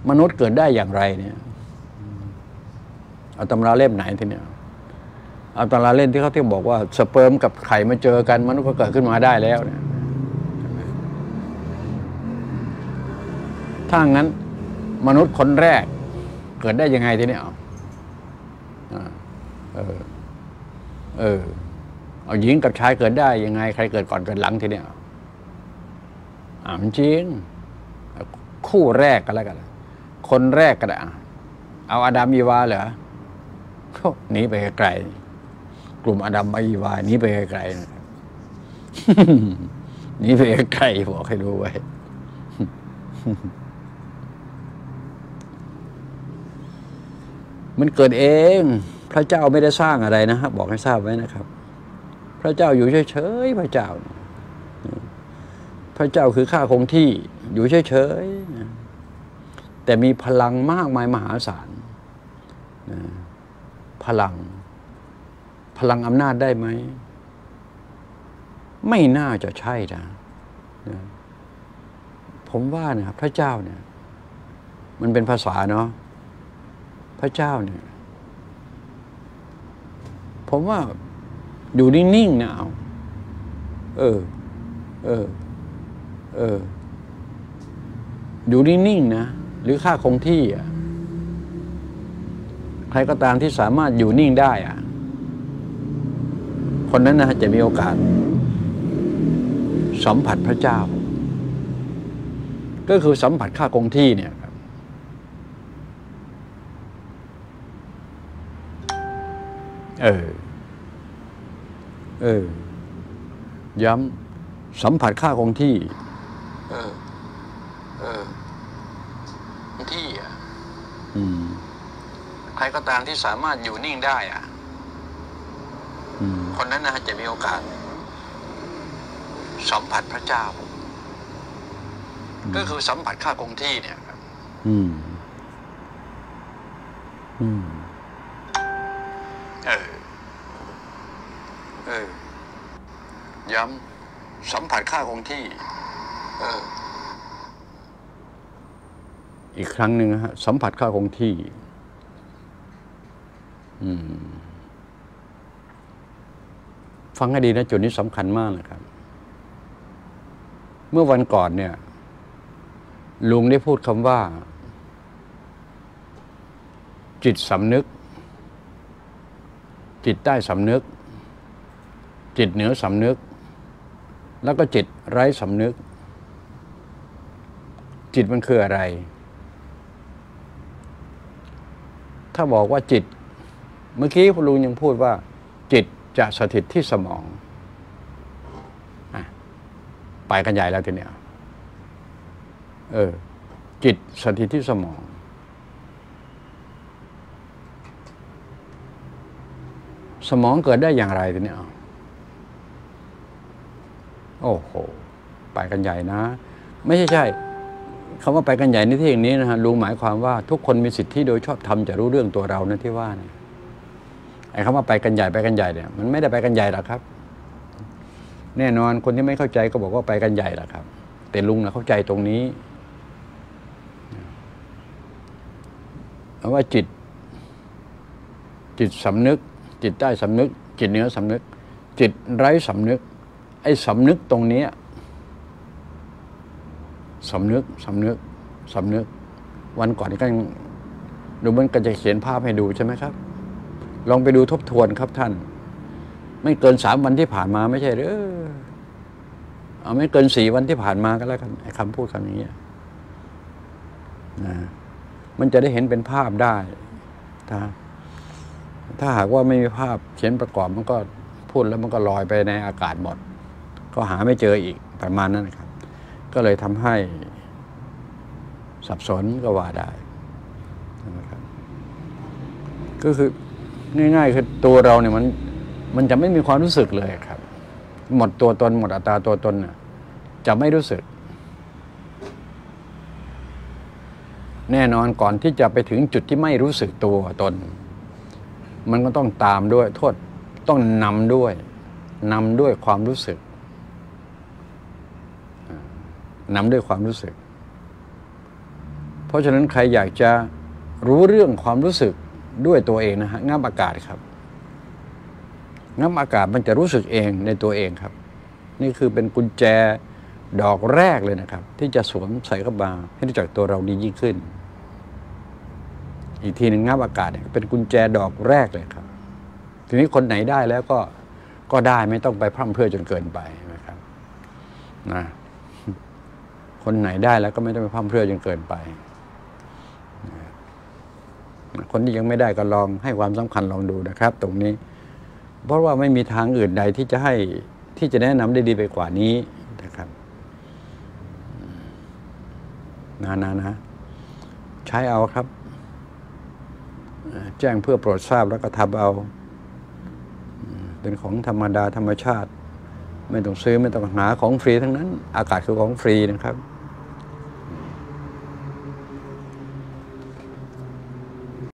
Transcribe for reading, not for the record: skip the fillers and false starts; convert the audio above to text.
มนุษย์เกิดได้อย่างไรเนี่ยเอาตำราเล่มไหนทีเนี้ยเอาตำราเล่มที่เขาที่บอกว่าสเปิร์มกับไข่มาเจอกันมนุษย์ก็เกิดขึ้นมาได้แล้วเนี่ยถ้างั้นมนุษย์คนแรกเกิดได้ยังไงทีเนี้ยเอาหญิงกับชายเกิดได้ยังไงใครเกิดก่อนเกิดหลังทีเนี้ยมันจริงคู่แรกกันแล้วกันคนแรกก็ได้เอาอาดัมอีวาเหรอหนีไปไกลกลุ่มอาดัมอีวาหนีไปไกลหนีไปไกลบอกให้รู้ไว้มันเกิดเองพระเจ้าไม่ได้สร้างอะไรนะครับบอกให้ทราบไว้นะครับพระเจ้าอยู่เฉยๆพระเจ้าคือข้าคงที่อยู่เฉยๆแต่มีพลังมากมายมหาศาลพลังอำนาจได้ไหมไม่น่าจะใช่นะผมว่านะครับพระเจ้าเนี่ยมันเป็นภาษาเนาะพระเจ้าเนี่ยผมว่าอยู่นิ่งๆนะอยู่นิ่งๆนะหรือค่าคงที่ใครก็ตามที่สามารถอยู่นิ่งได้คนนั้นนะจะมีโอกาสสัมผัสพระเจ้าก็คือสัมผัสค่าคงที่เนี่ยครับย้ำสัมผัสค่าคงที่ที่ใครก็ตามที่สามารถอยู่นิ่งได้คนนั้นนะจะมีโอกาสสัมผัสพระเจ้าก็คือสัมผัสค่าคงที่เนี่ยครับย้ำสัมผัสค่าคงที่อีกครั้งหนึ่งฮะสัมผัสค่าคงที่ฟังให้ดีนะจุดนี้สำคัญมากนะครับเมื่อวันก่อนเนี่ยลุงได้พูดคำว่าจิตสำนึกจิตใต้สำนึกจิตเหนือสำนึกแล้วก็จิตไร้สำนึกจิตมันคืออะไรถ้าบอกว่าจิตเมื่อกี้คุณลุงยังพูดว่าจิตจะสถิตที่สมองไปกันใหญ่แล้วทีเนี้ยจิตสถิตที่สมองสมองเกิดได้อย่างไรทีเนี้ยโอ้โหไปกันใหญ่นะไม่ใช่คำว่าไปกันใหญ่ในที่อย่างนี้นะฮะลุงหมายความว่าทุกคนมีสิทธิโดยชอบธรรมจะรู้เรื่องตัวเรานะที่ว่าเนี่ยไอ้คำว่าไปกันใหญ่เนี่ยมันไม่ได้ไปกันใหญ่หรอกครับแน่นอนคนที่ไม่เข้าใจก็บอกว่าไปกันใหญ่หรอกครับแต่ลุงนะเข้าใจตรงนี้ว่าจิตสำนึกจิตใต้สำนึกจิตเหนือสำนึกจิตไร้สำนึกไอ้สำนึกตรงนี้สำนึกวันก่อนก็ยังดูมันก็จะเขียนภาพให้ดูใช่ไหมครับลองไปดูทบทวนครับท่านไม่เกิน3 วันที่ผ่านมาไม่ใช่หรือเอาไม่เกิน4 วันที่ผ่านมาก็แล้วกันไอ้คำพูดคำนี้นะมันจะได้เห็นเป็นภาพได้ถ้าหากว่าไม่มีภาพเขียนประกอบมันก็พูดแล้วมันก็ลอยไปในอากาศหมดก็หาไม่เจออีกประมาณนั้นนะครับก็เลยทำให้สับสนก็ว่าได้นะครับก็คือง่ายๆคือตัวเราเนี่ยมันจะไม่มีความรู้สึกเลยครับหมดตัวตนหมดอัตตาตัวตนน่ะจะไม่รู้สึกแน่นอนก่อนที่จะไปถึงจุดที่ไม่รู้สึกตัวตนมันก็ต้องตามด้วยต้องนำด้วยความรู้สึกนำด้วยความรู้สึกเพราะฉะนั้นใครอยากจะรู้เรื่องความรู้สึกด้วยตัวเองนะฮะงับอากาศครับงับอากาศมันจะรู้สึกเองในตัวเองครับนี่คือเป็นกุญแจดอกแรกเลยนะครับที่จะสวมใส่เข้ามาให้รู้จักตัวเราดียิ่งขึ้นอีกทีหนึ่งงับอากาศเป็นกุญแจดอกแรกเลยครับทีนี้คนไหนได้แล้วก็ได้ไม่ต้องไปพร่ำเพรื่อจนเกินไปนะครับนะคนไหนได้แล้วก็ไม่ต้องไปพร่ำเพรื่อจนเกินไปคนที่ยังไม่ได้ก็ลองให้ความสำคัญลองดูนะครับตรงนี้เพราะว่าไม่มีทางอื่นใดที่จะแนะนำได้ดีไปกว่านี้นะครับนะใช้เอาครับแจ้งเพื่อโปรดทราบแล้วก็ทำเอาเป็นของธรรมดาธรรมชาติไม่ต้องซื้อไม่ต้องหาของฟรีทั้งนั้นอากาศคือของฟรีนะครับ